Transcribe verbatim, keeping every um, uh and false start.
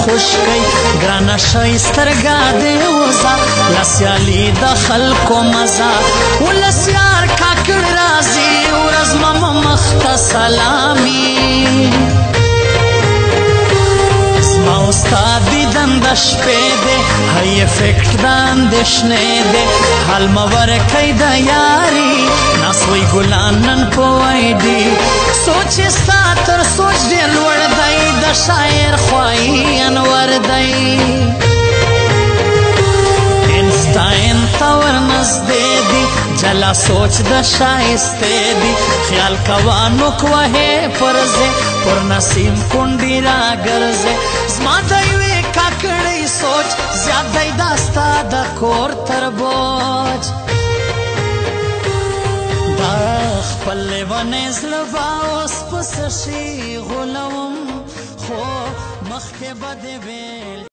خوش کئ ګرانه ښایسترګه دې وزه لسیالي د خلکو مزه ولس یار کاکړ راځي ورځ مه مخ ته سلامي زما او ستا دیدن د شپې دی هی افیکټ د اندېښنې دی حال مه ورکئ د یاري ناسوی ګلان نن په وایډي سوچ یې ستا تر سوچ ډېر لوړ دی د شاعر خوایي انور دی انسټاین ته ورنږدې دي جلا سوچ د شایستې دي خیال کوه نوک وهې پرځې پر نسیم کونډې راګرځې زما د یوې کاکړۍ سوچ زیات دی دا ستا د کور تر بوج دا خپل لیونی زړه به اوس په څه شي غولوم خو مخکې به دې ویل